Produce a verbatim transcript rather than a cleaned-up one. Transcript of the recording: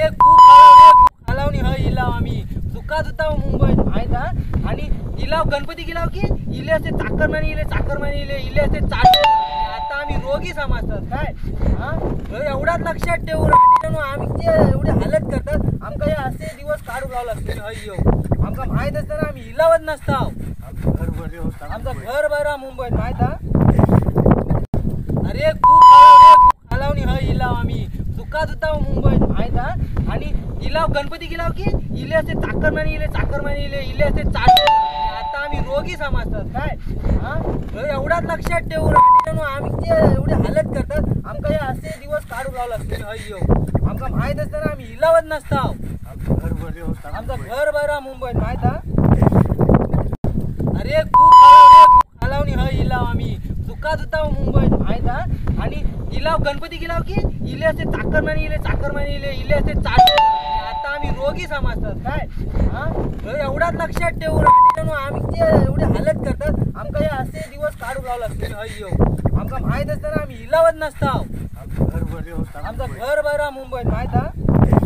गु खालाव रे गु खालावनी ह इलाव आम्ही दुकात होता मुंबईत माहित हा. आणि इलाव गणपती गिलाव की इले असे चाकरमानी इले चाकरमानी इले इले असे चाट. आता आम्ही रोगी समजतात काय हा. एवढाच लक्षात ठेवू राणी आम्ही ते एवढी हालत करतात आमका हे असे दिवस काढू लावला असते हय्यो. आमका माहित असताना आम्ही इलावत नसताव. आमचं घर बरा मुंबईत माहित हा. अरे गु खालाव रे गु खालावनी ह इलाव आम्ही दुकात होता मुंबईत माहित हा. आणि इलाव गणपती गिलाव की इले असे चाकरमानी इले चाकरमानी इले इले असे चाट. आता आम्ही रोगी समजतात काय हा. एवढाच लक्षात ठेवू राणी आम्ही ते एवढी हालत करतात आमका हे असे दिवस काढू लावला असते हय्यो. आमका माहित असताना आम्ही इलावत नसताव. आमचं घर बरा मुंबईत माहित हा. अरे गु खालाव रे गु खालावनी ह इलाव आम्ही दुकात होता मुंबईत माहित हा. आणि इलाव गणपती गिलाव की इले असे चाकरमानी इले चाकरमानी इले इले असे चाट. आता आम्ही रोगी समजतात काय हा. एवढाच लक्षात ठेवू राणी आम्ही ते एवढी हालत करतात आमका हे असे दिवस काढू लावला असते हय्यो. आमका माहित असताना आम्ही इलावत नसताव. आमचं घर बरा मुंबईत माहित हा.